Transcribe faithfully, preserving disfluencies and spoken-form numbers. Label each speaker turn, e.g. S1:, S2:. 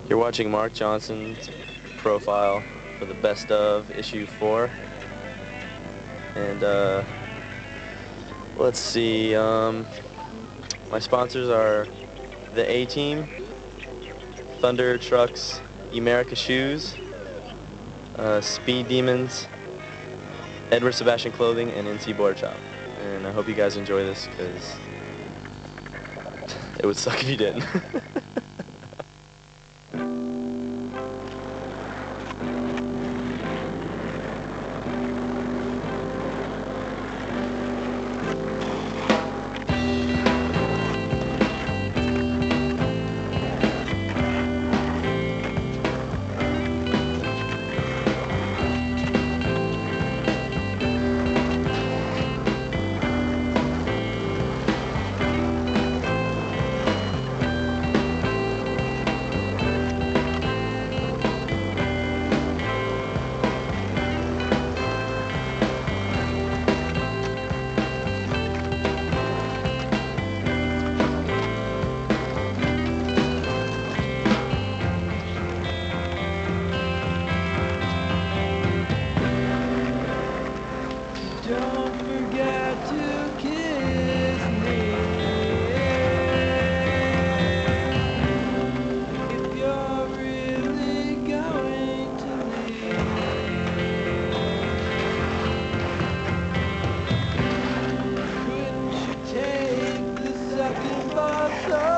S1: You're watching Mark Johnson's profile for the best of issue four. And uh, let's see, um, my sponsors are the A-Team, Thunder Trucks, Emerica Shoes, uh, Speed Demons, Edward Sebastian Clothing, and N C Board Shop. And I hope you guys enjoy this, because it would suck if you didn't.
S2: Don't forget to kiss me if you're really going to leave. Couldn't you take the second bus?